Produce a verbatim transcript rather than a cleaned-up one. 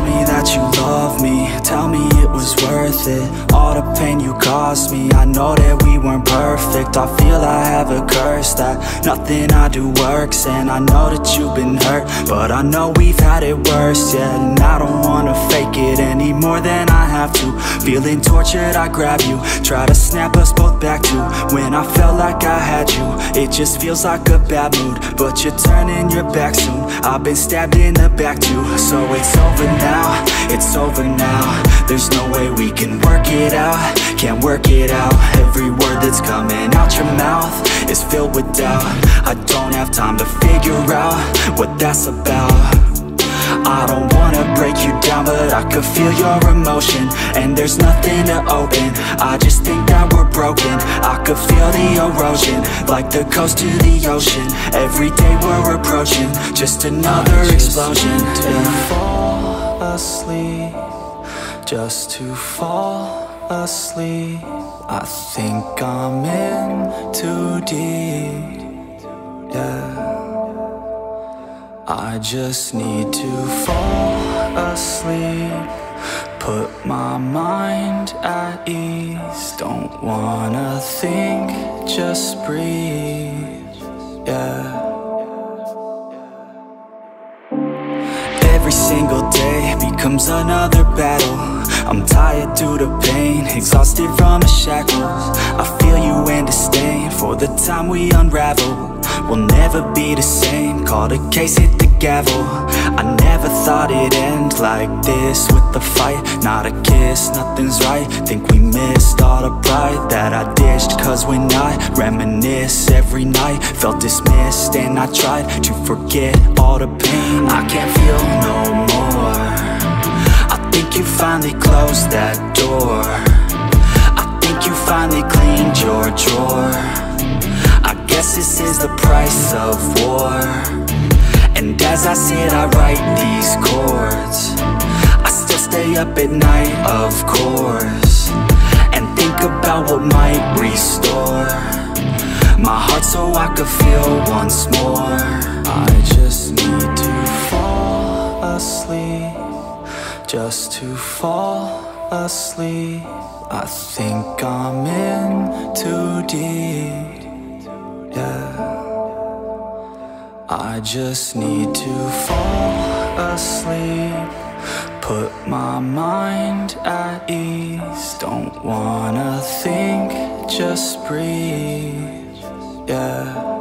me that you love me, tell me it was worth it. All the pain you caused me, I know that we weren't perfect. I feel I have a curse that nothing I do works. And I know that you've been hurt, but I know we've had it worse, yeah. And I don't wanna fake it any more than I have to. Feeling tortured, I grab you, try to snap us both back to when I felt like I had you. It just feels like a bad mood, but you're turning your back soon. I've been stabbed in the back too. So it's over now, it's over now. There's no way we can work it out, can't work it out. Every word that's coming out your mouth is filled with doubt. I don't have time to figure out what that's about. I don't wanna break you down, but I could feel your emotion, and there's nothing to open. I just think that we're broken. I could feel the erosion, like the coast to the ocean. Every day we're approaching just another explosion. To fall asleep, just to fall asleep. I think I'm in too deep, yeah. I just need to fall asleep, put my mind at ease. Don't wanna think, just breathe, yeah. Every single day becomes another battle. I'm tired due to pain, exhausted from the shackles. I feel you and disdain for the time we unravel. We'll never be the same, call the case, hit the gavel. I never thought it'd end like this, with the fight, not a kiss, nothing's right. Think we missed all the pride that I dished. Cause when I reminisce every night, felt dismissed, and I tried to forget all the pain. I can't feel no more. I think you finally closed that door. I think you finally cleaned your drawer. I guess this is the price of war. And as I sit, I write these chords. I still stay up at night, of course, and think about what might restore my heart so I could feel once more. I just need to fall asleep, just to fall asleep. I think I'm in too deep, yeah. I just need to fall asleep, put my mind at ease. Don't wanna think, just breathe, yeah.